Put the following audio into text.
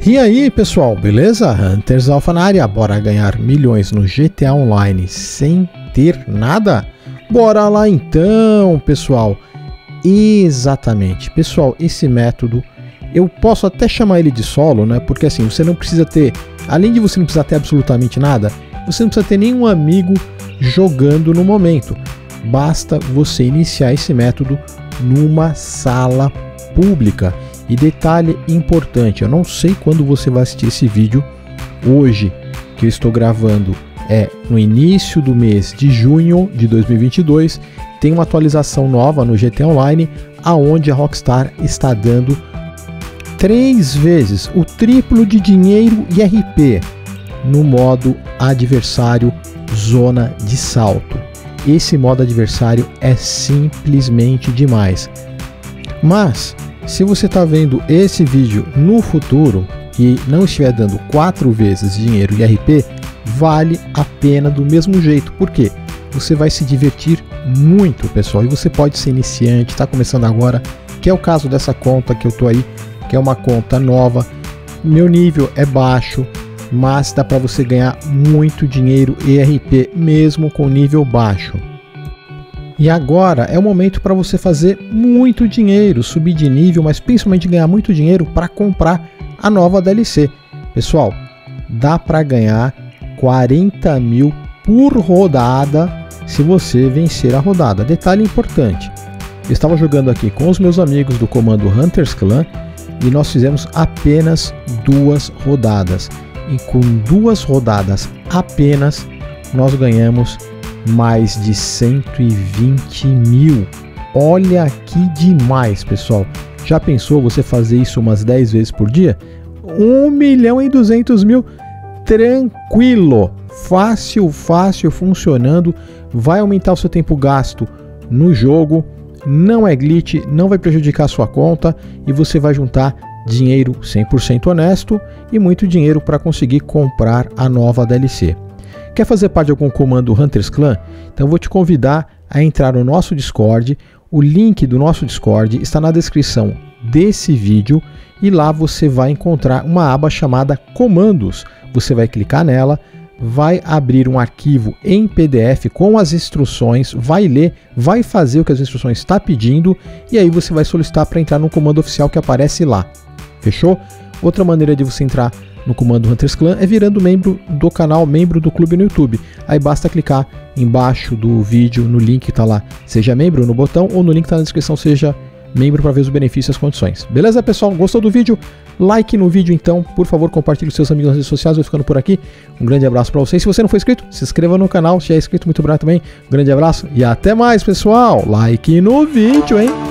E aí pessoal, beleza? Hunters Alpha na área, bora ganhar milhões no GTA Online sem ter nada? Bora lá então pessoal. Exatamente, pessoal, esse método eu posso até chamar ele de solo, né? Porque assim, você não precisa ter, além de você não precisar ter absolutamente nada, você não precisa ter nenhum amigo jogando no momento. Basta você iniciar esse método numa sala pública. E detalhe importante, eu não sei quando você vai assistir esse vídeo. Hoje, que eu estou gravando, é no início do mês de junho de 2022. Tem uma atualização nova no GTA Online, aonde a Rockstar está dando 3 vezes o triplo de dinheiro e RP no modo adversário Zona de Salto. Esse modo adversário é simplesmente demais. Mas se você está vendo esse vídeo no futuro e não estiver dando 4 vezes dinheiro e RP, vale a pena do mesmo jeito. Por quê? Você vai se divertir muito, pessoal, e você pode ser iniciante, está começando agora, que é o caso dessa conta que eu tô aí, que é uma conta nova. Meu nível é baixo, mas dá para você ganhar muito dinheiro e RP mesmo com nível baixo. E agora é o momento para você fazer muito dinheiro, subir de nível, mas principalmente ganhar muito dinheiro para comprar a nova DLC. Pessoal, dá para ganhar 40 mil por rodada se você vencer a rodada. Detalhe importante, eu estava jogando aqui com os meus amigos do comando Hunters Clan e nós fizemos apenas 2 rodadas. E com 2 rodadas apenas nós ganhamos mais de 120 mil. Olha que demais, pessoal. Já pensou você fazer isso umas 10 vezes por dia? 1.200.000 tranquilo, fácil, funcionando. Vai aumentar o seu tempo gasto no jogo, não é glitch, não vai prejudicar a sua conta e você vai juntar dinheiro 100% honesto e muito dinheiro para conseguir comprar a nova DLC. Quer fazer parte de algum comando Hunters Clan? Então eu vou te convidar a entrar no nosso Discord. O link do nosso Discord está na descrição desse vídeo e lá você vai encontrar uma aba chamada Comandos. Você vai clicar nela, vai abrir um arquivo em PDF com as instruções, vai ler, vai fazer o que as instruções estão pedindo e aí você vai solicitar para entrar no comando oficial que aparece lá. Fechou? Outra maneira de você entrar no comando Hunters Clan é virando membro do canal, membro do clube no YouTube. Aí basta clicar embaixo do vídeo no link que está lá, seja membro no botão, ou no link que está na descrição, seja membro, para ver os benefícios e as condições. Beleza, pessoal? Gostou do vídeo? Like no vídeo então, por favor, compartilhe com seus amigos nas redes sociais. Vou ficando por aqui. Um grande abraço para vocês. Se você não for inscrito, se inscreva no canal. Se já é inscrito, muito obrigado também. Um grande abraço e até mais, pessoal. Like no vídeo, hein?